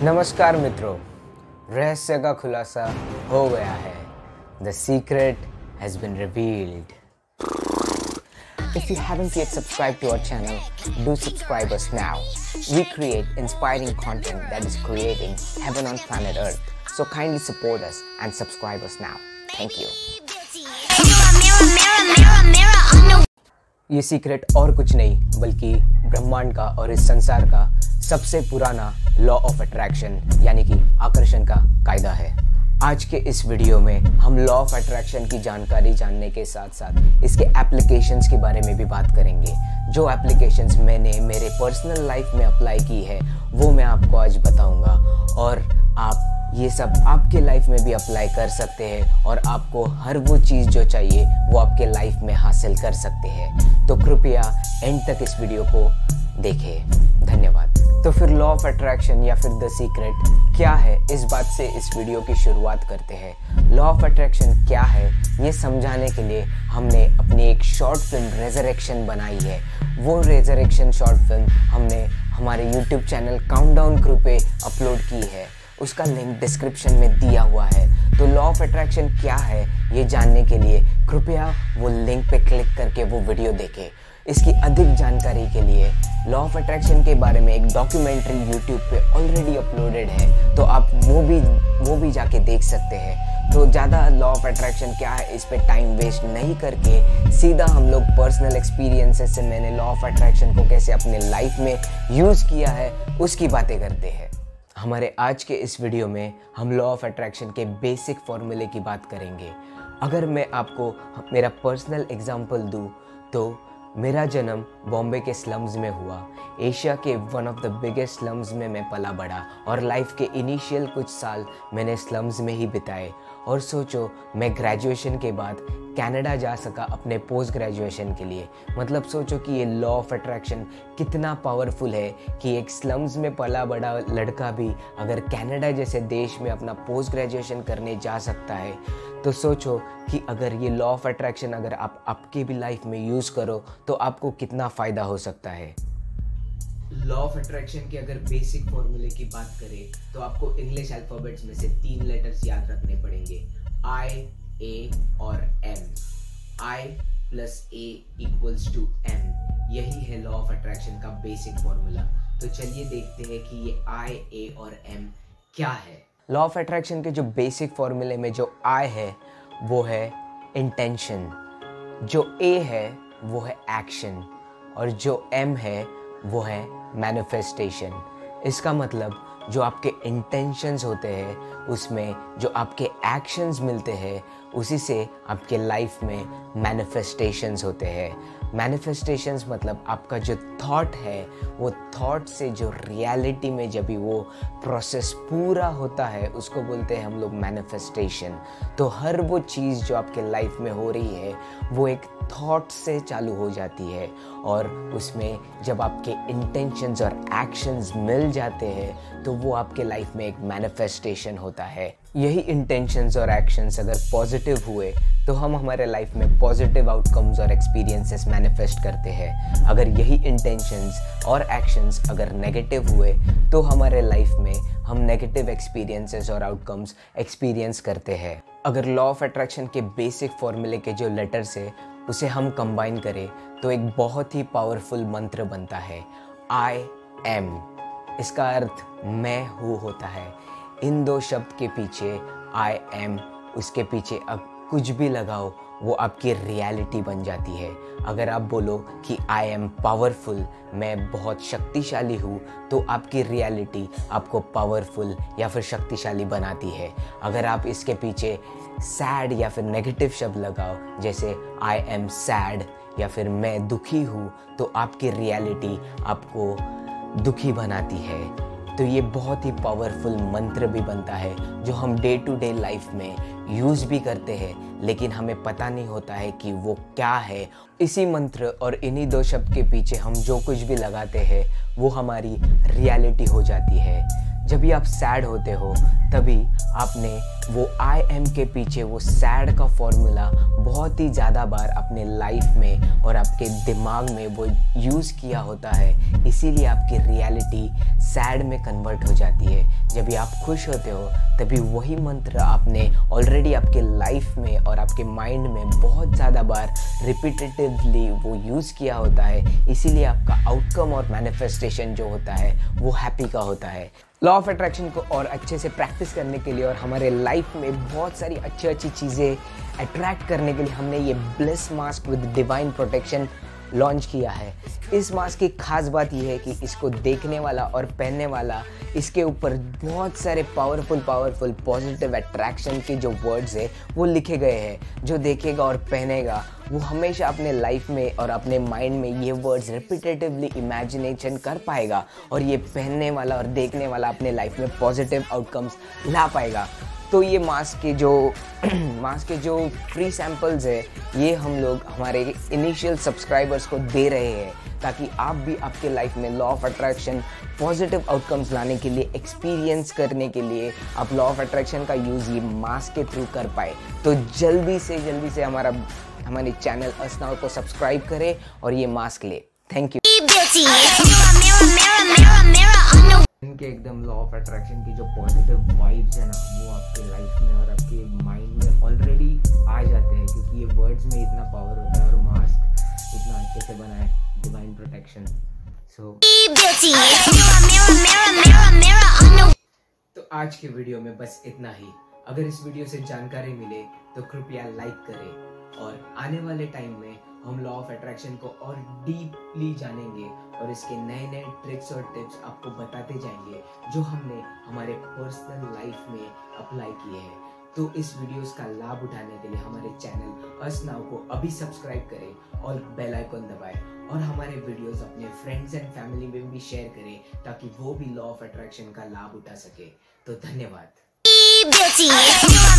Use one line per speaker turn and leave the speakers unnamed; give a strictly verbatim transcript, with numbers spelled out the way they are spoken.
नमस्कार मित्रों, रहस्य का खुलासा हो गया है। The secret has been revealed. If you haven't yet subscribed to our channel, do subscribe us now. We create inspiring content that is creating heaven on planet Earth. So kindly support us and subscribe us now. Thank you. ये secret और कुछ नहीं बल्कि ब्रह्मांड का और इस संसार का सबसे पुराना लॉ ऑफ अट्रैक्शन यानी कि आकर्षण का कायदा है। आज के इस वीडियो में हम लॉ ऑफ अट्रैक्शन की जानकारी जानने के साथ साथ इसके एप्लीकेशंस के बारे में भी बात करेंगे। जो एप्लीकेशंस मैंने मेरे पर्सनल लाइफ में अप्लाई की है वो मैं आपको आज बताऊंगा और आप ये सब आपके लाइफ में भी अप्लाई कर सकते हैं और आपको हर वो चीज़ जो चाहिए वो आपके लाइफ में हासिल कर सकते हैं। तो कृपया एंड तक इस वीडियो को देखें। धन्यवाद। तो फिर लॉ ऑफ अट्रैक्शन या फिर द सीक्रेट क्या है, इस बात से इस वीडियो की शुरुआत करते हैं। लॉ ऑफ अट्रैक्शन क्या है ये समझाने के लिए हमने अपनी एक शॉर्ट फिल्म रेजरेक्शन बनाई है। वो रेजरेक्शन शॉर्ट फिल्म हमने हमारे यूट्यूब चैनल काउंटडाउन क्रू पे अपलोड की है। उसका लिंक डिस्क्रिप्शन में दिया हुआ है। तो लॉ ऑफ अट्रैक्शन क्या है ये जानने के लिए कृपया वो लिंक पे क्लिक करके वो वीडियो देखें। इसकी अधिक जानकारी के लिए लॉ ऑफ अट्रैक्शन के बारे में एक डॉक्यूमेंट्री यूट्यूब पे ऑलरेडी अपलोडेड है, तो आप वो भी वो भी जाके देख सकते हैं। तो ज़्यादा लॉ ऑफ अट्रैक्शन क्या है इस पे टाइम वेस्ट नहीं करके सीधा हम लोग पर्सनल एक्सपीरियंसेस से मैंने लॉ ऑफ अट्रैक्शन को कैसे अपने लाइफ में यूज़ किया है उसकी बातें करते हैं। हमारे आज के इस वीडियो में हम लॉ ऑफ अट्रैक्शन के बेसिक फॉर्मूले की बात करेंगे। अगर मैं आपको मेरा पर्सनल एग्जांपल दूं तो मेरा जन्म बॉम्बे के स्लम्स में हुआ। एशिया के one of the biggest slums में मैं पला बड़ा और लाइफ के इनिशियल कुछ साल मैंने स्लम्स में ही बिताए। और सोचो मैं ग्रेजुएशन के बाद कनाडा जा सका अपने पोस्ट ग्रेजुएशन के लिए। मतलब सोचो कि ये लॉ ऑफ अट्रैक्शन कितना पावरफुल है कि एक स्लम्स में पला बड़ा लड़का भी अगर कनाडा जैसे देश में अपना पोस्ट ग्रेजुएशन करने जा सकता है। तो सोचो कि अगर ये लॉ ऑफ अट्रैक्शन अगर आप आपके भी लाइफ में यूज़ करो तो आपको कितना फ़ायदा हो सकता है। लॉ ऑफ अट्रैक्शन के अगर बेसिक फॉर्मूले की बात करें तो आपको इंग्लिश अल्फ़ाबेट्स में से तीन लेटर्स याद रखने पड़ेंगे, आई, ए और M. I plus A equals to M, यही है लॉ ऑफ अट्रैक्शन का बेसिक फॉर्मूला। तो चलिए देखते हैं कि ये आई, ए और एम क्या है। लॉ ऑफ अट्रैक्शन के जो बेसिक फॉर्मूले में जो आई है वो है इंटेंशन, जो ए है वो है एक्शन और जो एम है वो है मैनिफेस्टेशन। इसका मतलब जो आपके इंटेंशंस होते हैं उसमें जो आपके एक्शंस मिलते हैं उसी से आपके लाइफ में मैनिफेस्टेशंस होते हैं। मैनिफेस्टेशंस मतलब आपका जो थॉट है वो थॉट से जो रियलिटी में जब भी वो प्रोसेस पूरा होता है उसको बोलते हैं हम लोग मैनिफेस्टेशन। तो हर वो चीज़ जो आपके लाइफ में हो रही है वो एक थॉट से चालू हो जाती है और उसमें जब आपके इंटेंशंस और एक्शंस मिल जाते हैं तो वो आपके लाइफ में एक मैनिफेस्टेशन होता है। यही इंटेंशंस और एक्शंस अगर पॉजिटिव हुए तो हम हमारे लाइफ में पॉजिटिव आउटकम्स और एक्सपीरियंसेस मैनिफेस्ट करते हैं। अगर यही इंटेंशंस और एक्शंस अगर नेगेटिव हुए तो हमारे लाइफ में हम नेगेटिव एक्सपीरियंसेस और आउटकम्स एक्सपीरियंस करते हैं। अगर लॉ ऑफ अट्रैक्शन के बेसिक फॉर्मूले के जो लेटर्स है उसे हम कंबाइन करें तो एक बहुत ही पावरफुल मंत्र बनता है, आई एम। इसका अर्थ मैं हूँ होता है। इन दो शब्द के पीछे आई एम, उसके पीछे अब कुछ भी लगाओ वो आपकी रियलिटी बन जाती है। अगर आप बोलो कि आई एम पावरफुल, मैं बहुत शक्तिशाली हूँ, तो आपकी रियलिटी आपको पावरफुल या फिर शक्तिशाली बनाती है। अगर आप इसके पीछे सैड या फिर नेगेटिव शब्द लगाओ जैसे आई एम सैड या फिर मैं दुखी हूँ, तो आपकी रियलिटी आपको दुखी बनाती है। तो ये बहुत ही पावरफुल मंत्र भी बनता है जो हम डे टू डे लाइफ में यूज़ भी करते हैं लेकिन हमें पता नहीं होता है कि वो क्या है। इसी मंत्र और इन्हीं दो शब्द के पीछे हम जो कुछ भी लगाते हैं वो हमारी रियलिटी हो जाती है। जब भी आप सैड होते हो तभी आपने वो आई एम के पीछे वो सैड का फॉर्मूला बहुत ही ज़्यादा बार अपने लाइफ में और आपके दिमाग में वो यूज़ किया होता है, इसीलिए आपकी रियलिटी सैड में कन्वर्ट हो जाती है। जब भी आप खुश होते हो तभी वही मंत्र आपने ऑलरेडी आपके लाइफ में और आपके माइंड में बहुत ज़्यादा बार रिपीटेटिवली वो यूज़ किया होता है, इसीलिए आपका आउटकम और मैनिफेस्टेशन जो होता है वो हैप्पी का होता है। लॉ ऑफ अट्रैक्शन को और अच्छे से प्रैक्टिस करने के लिए और हमारे लाइफ में बहुत सारी अच्छी अच्छी चीज़ें अट्रैक्ट करने के लिए हमने ये bliss mask with divine protection launch किया है। इस मास्क की खास बात यह है कि इसको देखने वाला और पहनने वाला, इसके ऊपर बहुत सारे पावरफुल पावरफुल पॉजिटिव अट्रैक्शन के जो वर्ड्स है वो लिखे गए हैं। जो देखेगा और पहनेगा वो हमेशा अपने लाइफ में और अपने माइंड में ये वर्ड्स रिपीटेटिवली इमेजिनेशन कर पाएगा और ये पहनने वाला और देखने वाला अपने लाइफ में पॉजिटिव आउटकम्स ला पाएगा। तो ये मास्क के जो मास्क के जो फ्री सैम्पल्स है ये हम लोग हमारे इनिशियल सब्सक्राइबर्स को दे रहे हैं, ताकि आप भी आपके लाइफ में law of attraction positive outcomes लाने के लिए, एक्सपीरियंस करने के लिए आप लॉ ऑफ अट्रैक्शन का यूज़ ये मास्क के थ्रू कर पाए। तो जल्दी से जल्दी से हमारा हमारे चैनल अस नाउ को सब्सक्राइब करें और ये मास्क ले। Thank you. इनके एकदम लॉ ऑफ अट्रैक्शन की जो पॉजिटिव वाइब्स है ना वो आपके लाइफ में और आपके माइंड में ऑलरेडी आ जाते हैं, क्योंकि ये वर्ड्स में इतना पावर होता है और मास्क इतना अच्छे से बना है, डिवाइन प्रोटेक्शन। सो तो आज के वीडियो में बस इतना ही। अगर इस वीडियो से जानकारी मिले तो कृपया लाइक करें और आने वाले टाइम में हम लॉ ऑफ अट्रैक्शन को और डीपली जानेंगे और इसके नए नए ट्रिक्स और टिप्स आपको बताते जाएंगे जो हमने हमारे पर्सनल लाइफ में अप्लाई किए हैं। तो इस वीडियोस का लाभ उठाने के लिए हमारे चैनल अस नाउ को अभी सब्सक्राइब करें और बेल आइकन दबाएं और हमारे वीडियोस अपने फ्रेंड्स एंड फैमिली में भी शेयर करें ताकि वो भी लॉ ऑफ अट्रैक्शन का लाभ उठा सके। तो धन्यवाद।